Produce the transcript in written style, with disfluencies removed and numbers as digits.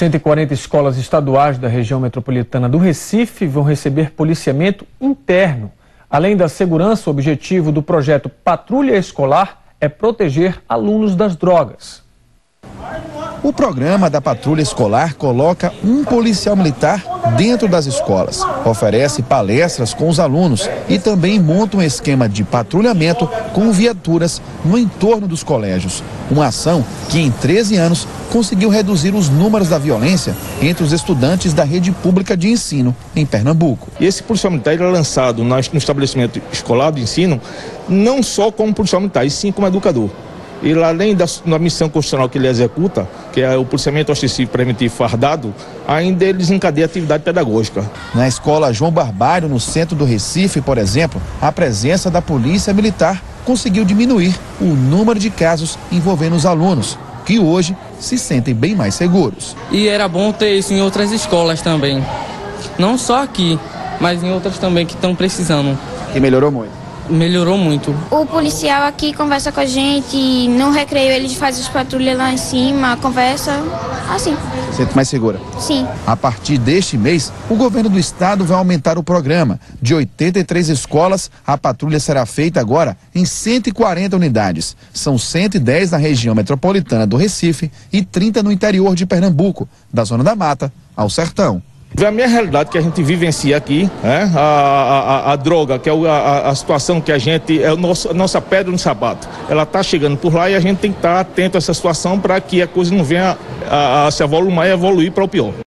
140 escolas estaduais da região metropolitana do Recife vão receber policiamento interno. Além da segurança, o objetivo do projeto Patrulha Escolar é proteger alunos das drogas. O programa da Patrulha Escolar coloca um policial militar dentro das escolas, oferece palestras com os alunos e também monta um esquema de patrulhamento com viaturas no entorno dos colégios. Uma ação que em 13 anos conseguiu reduzir os números da violência entre os estudantes da rede pública de ensino em Pernambuco. E esse policial militar é lançado no estabelecimento escolar de ensino não só como policial militar, e sim como educador. E além da missão constitucional que ele executa, que é o policiamento ostensivo preventivo fardado, ainda ele desencadeia atividade pedagógica. Na escola João Barbário, no centro do Recife, por exemplo, a presença da polícia militar conseguiu diminuir o número de casos envolvendo os alunos, que hoje se sentem bem mais seguros. E era bom ter isso em outras escolas também, não só aqui, mas em outras também que estão precisando. E melhorou muito? Melhorou muito. O policial aqui conversa com a gente, no recreio ele faz as patrulhas lá em cima, conversa, assim. Se sente mais segura? Sim. A partir deste mês, o governo do estado vai aumentar o programa. De 83 escolas, a patrulha será feita agora em 140 unidades. São 110 na região metropolitana do Recife e 30 no interior de Pernambuco, da Zona da Mata ao Sertão. É a minha realidade que a gente vivencia aqui, né? A droga, que é a situação que a gente, é a nossa pedra no sapato. Ela está chegando por lá e a gente tem que estar atento a essa situação para que a coisa não venha a se avolumar e evoluir para o pior.